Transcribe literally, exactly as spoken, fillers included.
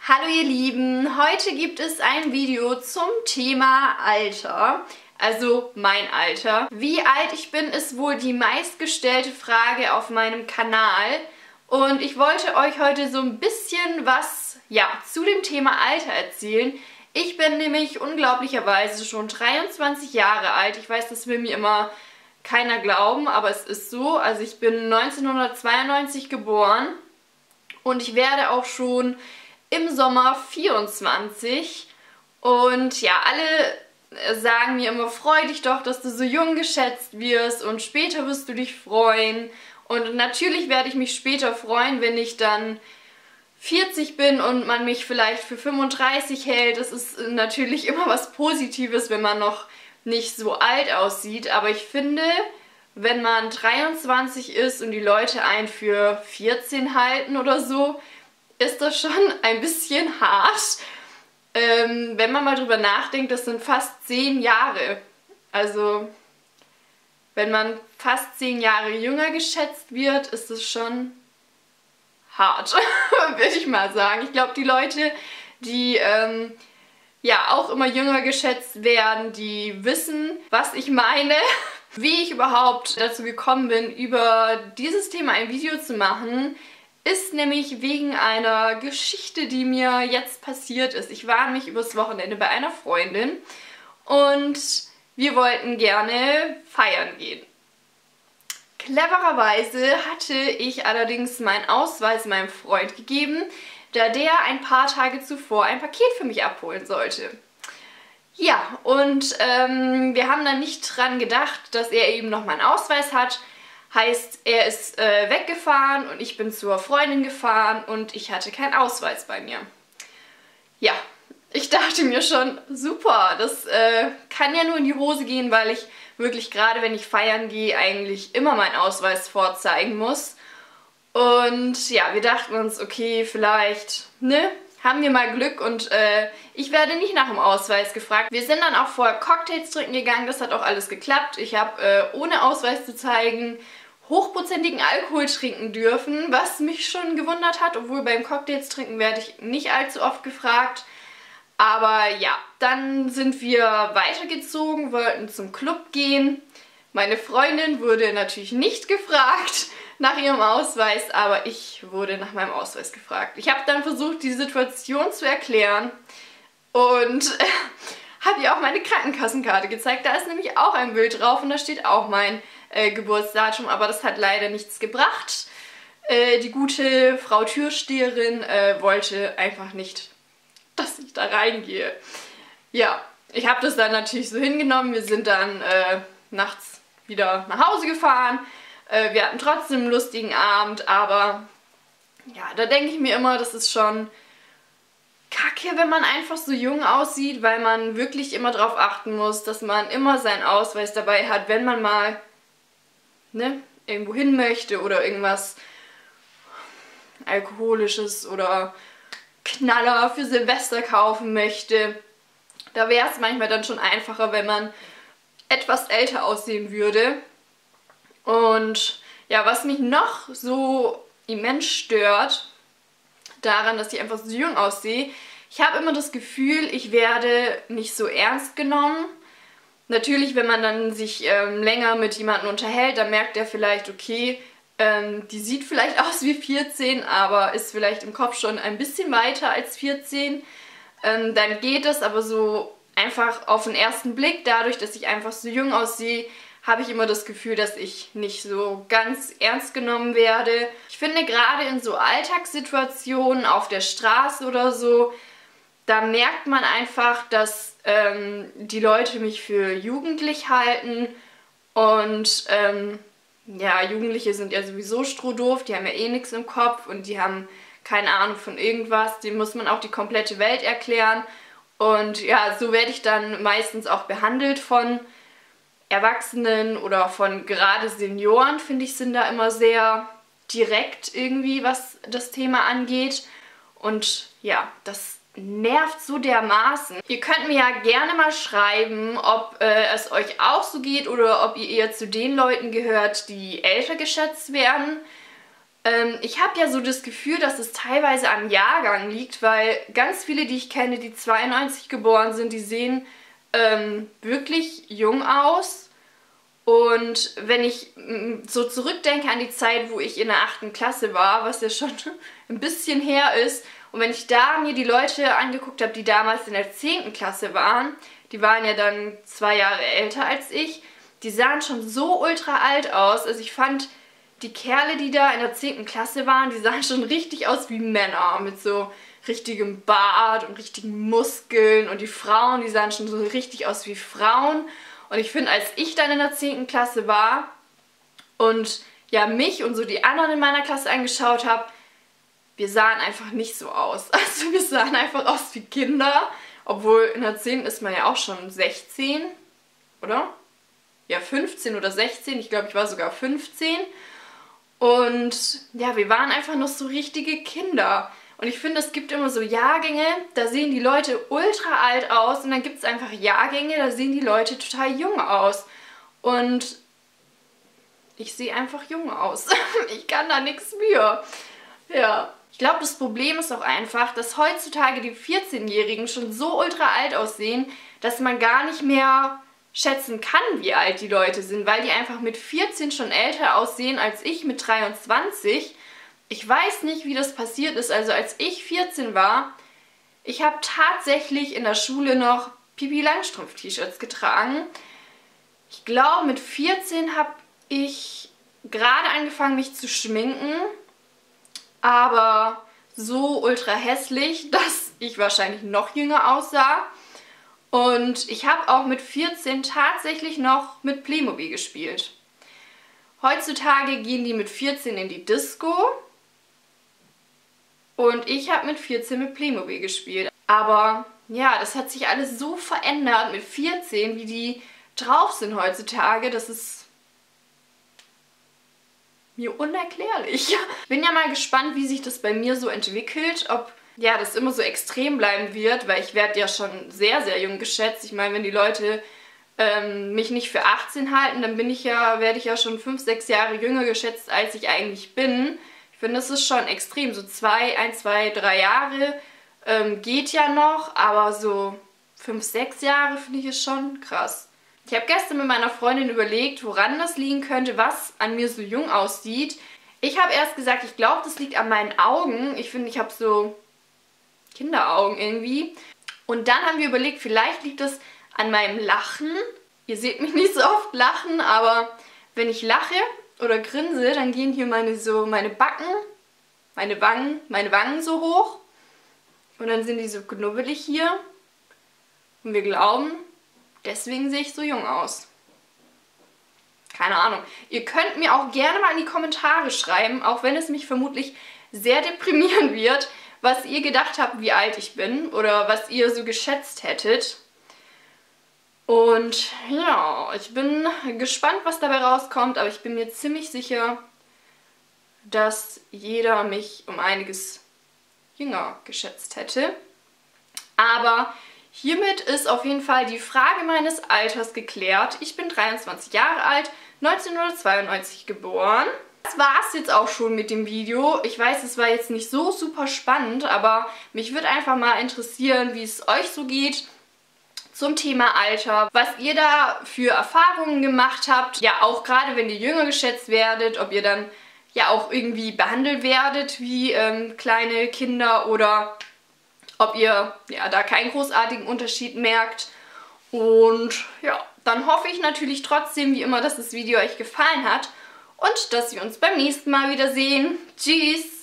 Hallo ihr Lieben, heute gibt es ein Video zum Thema Alter, also mein Alter. Wie alt ich bin, ist wohl die meistgestellte Frage auf meinem Kanal und ich wollte euch heute so ein bisschen was ja, zu dem Thema Alter erzählen. Ich bin nämlich unglaublicherweise schon dreiundzwanzig Jahre alt. Ich weiß, das will mir immer keiner glauben, aber es ist so. Also ich bin neunzehnhundertzweiundneunzig geboren und ich werde auch schon im Sommer vierundzwanzig und ja, alle sagen mir immer, freu dich doch, dass du so jung geschätzt wirst und später wirst du dich freuen. Und natürlich werde ich mich später freuen, wenn ich dann vierzig bin und man mich vielleicht für fünfunddreißig hält. Das ist natürlich immer was Positives, wenn man noch nicht so alt aussieht, aber ich finde, wenn man dreiundzwanzig ist und die Leute einen für vierzehn halten oder so, ist das schon ein bisschen hart. Ähm, wenn man mal drüber nachdenkt, das sind fast zehn Jahre. Also, wenn man fast zehn Jahre jünger geschätzt wird, ist das schon hart, würde ich mal sagen. Ich glaube, die Leute, die ähm, ja auch immer jünger geschätzt werden, die wissen, was ich meine. Wie ich überhaupt dazu gekommen bin, über dieses Thema ein Video zu machen, ist nämlich wegen einer Geschichte, die mir jetzt passiert ist. Ich war nämlich übers Wochenende bei einer Freundin und wir wollten gerne feiern gehen. Clevererweise hatte ich allerdings meinen Ausweis meinem Freund gegeben, da der ein paar Tage zuvor ein Paket für mich abholen sollte. Ja, und ähm, wir haben dann nicht dran gedacht, dass er eben noch meinen Ausweis hat. Heißt, er ist äh, weggefahren und ich bin zur Freundin gefahren und ich hatte keinen Ausweis bei mir. Ja, ich dachte mir schon, super, das äh, kann ja nur in die Hose gehen, weil ich wirklich gerade, wenn ich feiern gehe, eigentlich immer meinen Ausweis vorzeigen muss. Und ja, wir dachten uns, okay, vielleicht, ne, haben wir mal Glück und äh, ich werde nicht nach dem Ausweis gefragt. Wir sind dann auch vorher Cocktails trinken gegangen, das hat auch alles geklappt. Ich habe äh, ohne Ausweis zu zeigen hochprozentigen Alkohol trinken dürfen, was mich schon gewundert hat, obwohl beim Cocktails trinken werde ich nicht allzu oft gefragt. Aber ja, dann sind wir weitergezogen, wollten zum Club gehen. Meine Freundin wurde natürlich nicht gefragt nach ihrem Ausweis, aber ich wurde nach meinem Ausweis gefragt. Ich habe dann versucht, die Situation zu erklären und habe ihr auch meine Krankenkassenkarte gezeigt. Da ist nämlich auch ein Bild drauf und da steht auch mein äh, Geburtsdatum, aber das hat leider nichts gebracht. Äh, die gute Frau Türsteherin äh, wollte einfach nicht, dass ich da reingehe. Ja, ich habe das dann natürlich so hingenommen. Wir sind dann äh, nachts wieder nach Hause gefahren. Äh, wir hatten trotzdem einen lustigen Abend, aber ja, da denke ich mir immer, das ist schon kacke, wenn man einfach so jung aussieht, weil man wirklich immer darauf achten muss, dass man immer seinen Ausweis dabei hat, wenn man mal ne, irgendwo hin möchte oder irgendwas Alkoholisches oder Knaller für Silvester kaufen möchte. Da wäre es manchmal dann schon einfacher, wenn man etwas älter aussehen würde. Und ja, was mich noch so immens stört, daran, dass ich einfach so jung aussehe, ich habe immer das Gefühl, ich werde nicht so ernst genommen. Natürlich, wenn man dann sich ähm, länger mit jemandem unterhält, dann merkt er vielleicht, okay, ähm, die sieht vielleicht aus wie vierzehn, aber ist vielleicht im Kopf schon ein bisschen weiter als vierzehn. Ähm, dann geht es, aber so einfach auf den ersten Blick, dadurch, dass ich einfach so jung aussehe, habe ich immer das Gefühl, dass ich nicht so ganz ernst genommen werde. Ich finde, gerade in so Alltagssituationen auf der Straße oder so, da merkt man einfach, dass ähm, die Leute mich für jugendlich halten. Und ähm, ja, Jugendliche sind ja sowieso strohdoof, die haben ja eh nichts im Kopf und die haben keine Ahnung von irgendwas. Denen muss man auch die komplette Welt erklären. Und ja, so werde ich dann meistens auch behandelt von Erwachsenen oder von gerade Senioren, finde ich, sind da immer sehr direkt irgendwie, was das Thema angeht. Und ja, das nervt so dermaßen. Ihr könnt mir ja gerne mal schreiben, ob äh, es euch auch so geht oder ob ihr eher zu den Leuten gehört, die älter geschätzt werden. Ähm, ich habe ja so das Gefühl, dass es teilweise am Jahrgang liegt, weil ganz viele, die ich kenne, die zweiundneunzig geboren sind, die sehen ähm, wirklich jung aus. Und wenn ich so zurückdenke an die Zeit, wo ich in der achten Klasse war, was ja schon ein bisschen her ist, und wenn ich da mir die Leute angeguckt habe, die damals in der zehnten Klasse waren, die waren ja dann zwei Jahre älter als ich, die sahen schon so ultra alt aus. Also ich fand, die Kerle, die da in der zehnten Klasse waren, die sahen schon richtig aus wie Männer, mit so richtigem Bart und richtigen Muskeln. Und die Frauen, die sahen schon so richtig aus wie Frauen. Und ich finde, als ich dann in der zehnten Klasse war und ja mich und so die anderen in meiner Klasse angeschaut habe, wir sahen einfach nicht so aus. Also wir sahen einfach aus wie Kinder, obwohl in der zehnten ist man ja auch schon sechzehn, oder? Ja, fünfzehn oder sechzehn, ich glaube, ich war sogar fünfzehn. Und ja, wir waren einfach noch so richtige Kinder. Und ich finde, es gibt immer so Jahrgänge, da sehen die Leute ultra alt aus und dann gibt es einfach Jahrgänge, da sehen die Leute total jung aus. Und ich sehe einfach jung aus. Ich kann da nichts für. Ja. Ich glaube, das Problem ist auch einfach, dass heutzutage die vierzehnjährigen schon so ultra alt aussehen, dass man gar nicht mehr schätzen kann, wie alt die Leute sind, weil die einfach mit vierzehn schon älter aussehen als ich mit dreiundzwanzig. Ich weiß nicht, wie das passiert ist. Also als ich vierzehn war, ich habe tatsächlich in der Schule noch Pipi-Langstrumpf-T-Shirts getragen. Ich glaube, mit vierzehn habe ich gerade angefangen, mich zu schminken, aber so ultra hässlich, dass ich wahrscheinlich noch jünger aussah. Und ich habe auch mit vierzehn tatsächlich noch mit Playmobil gespielt. Heutzutage gehen die mit vierzehn in die Disco. Und ich habe mit vierzehn mit Playmobil gespielt. Aber ja, das hat sich alles so verändert mit vierzehn, wie die drauf sind heutzutage. Das ist mir unerklärlich. Ich bin ja mal gespannt, wie sich das bei mir so entwickelt. Ob ja, das immer so extrem bleiben wird, weil ich werde ja schon sehr, sehr jung geschätzt. Ich meine, wenn die Leute ähm, mich nicht für achtzehn halten, dann bin ich ja, werde ich ja schon fünf, sechs Jahre jünger geschätzt, als ich eigentlich bin. Ich finde, das ist schon extrem. So zwei, ein, zwei, drei Jahre ähm, geht ja noch, aber so fünf, sechs Jahre finde ich es schon krass. Ich habe gestern mit meiner Freundin überlegt, woran das liegen könnte, was an mir so jung aussieht. Ich habe erst gesagt, ich glaube, das liegt an meinen Augen. Ich finde, ich habe so Kinderaugen irgendwie. Und dann haben wir überlegt, vielleicht liegt es an meinem Lachen. Ihr seht mich nicht so oft lachen, aber wenn ich lache oder grinse, dann gehen hier meine so meine Backen, meine Wangen, meine Wangen so hoch. Und dann sind die so knubbelig hier. Und wir glauben, deswegen sehe ich so jung aus. Keine Ahnung. Ihr könnt mir auch gerne mal in die Kommentare schreiben, auch wenn es mich vermutlich sehr deprimieren wird, was ihr gedacht habt, wie alt ich bin oder was ihr so geschätzt hättet. Und ja, ich bin gespannt, was dabei rauskommt, aber ich bin mir ziemlich sicher, dass jeder mich um einiges jünger geschätzt hätte. Aber hiermit ist auf jeden Fall die Frage meines Alters geklärt. Ich bin dreiundzwanzig Jahre alt, neunzehnhundertzweiundneunzig geboren. Das war es jetzt auch schon mit dem Video. Ich weiß, es war jetzt nicht so super spannend, aber mich würde einfach mal interessieren, wie es euch so geht zum Thema Alter, was ihr da für Erfahrungen gemacht habt. Ja, auch gerade wenn ihr jünger geschätzt werdet, ob ihr dann ja auch irgendwie behandelt werdet wie ähm, kleine Kinder oder ob ihr ja da keinen großartigen Unterschied merkt. Und ja, dann hoffe ich natürlich trotzdem wie immer, dass das Video euch gefallen hat und dass wir uns beim nächsten Mal wiedersehen. Tschüss!